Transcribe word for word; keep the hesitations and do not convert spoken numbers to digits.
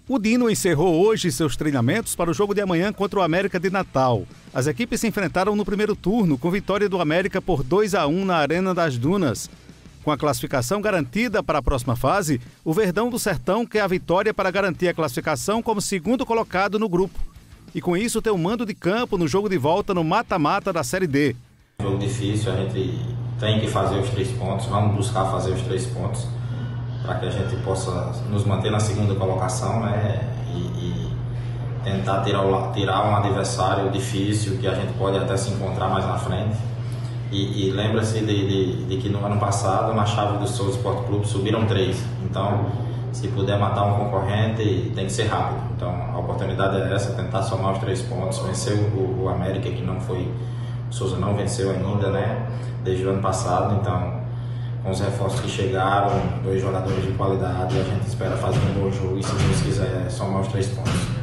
O Dino encerrou hoje seus treinamentos para o jogo de amanhã contra o América de Natal. As equipes se enfrentaram no primeiro turno, com vitória do América por dois a um na Arena das Dunas. Com a classificação garantida para a próxima fase, o Verdão do Sertão quer a vitória para garantir a classificação como segundo colocado no grupo. E com isso ter um mando de campo no jogo de volta no mata-mata da Série D. Jogo difícil, a gente tem que fazer os três pontos, vamos buscar fazer os três pontos para que a gente possa nos manter na segunda colocação, né? E, e tentar tirar, tirar um adversário difícil que a gente pode até se encontrar mais na frente. E, e lembra-se de, de, de que no ano passado, na chave do Souza Esporte Clube, subiram três. Então, se puder matar um concorrente, tem que ser rápido. Então, a oportunidade é essa, tentar somar os três pontos, vencer o, o América, que não foi, o Souza não venceu ainda, né? Desde o ano passado. Então, com os reforços que chegaram, dois jogadores de qualidade, a gente espera fazer um bom jogo e, se Deus quiser, somar os três pontos.